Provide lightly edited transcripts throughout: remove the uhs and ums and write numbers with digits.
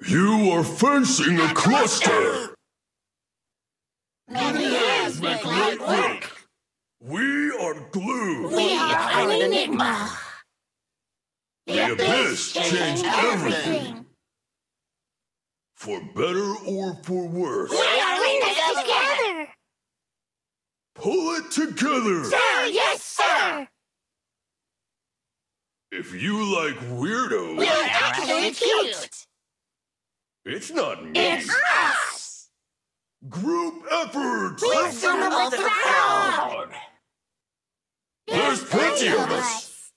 You are facing a cluster! Many hands make light work. We are glue! We are an enigma. The abyss changed everything! For better or for worse? We are in this together. Pull it together! Sir, yes, sir. If you like weirdos... We are actually cute. It's not me! It's us. Group effort! We assemble the crowd. There's plenty of us!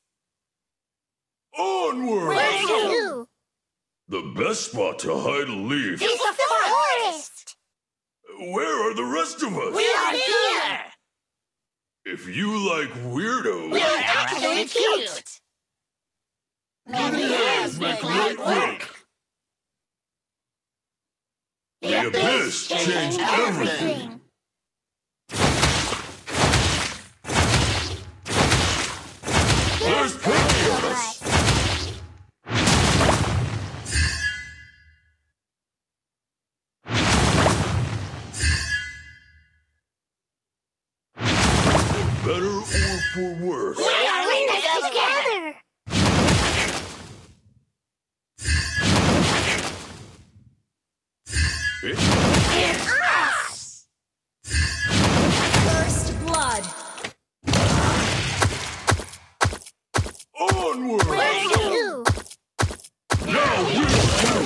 Onward! Where's you? The best spot to hide a leaf. It's the forest. Where are the rest of us? We are here. If you like weirdos... We are actually cute. Many hands make light work. The abyss changed everything! There's plenty of us! For better or for worse? We are in this together. It's us. First blood. Onward! Where's you? Now you too!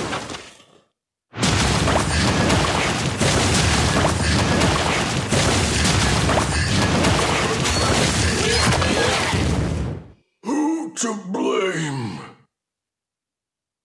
Who to blame?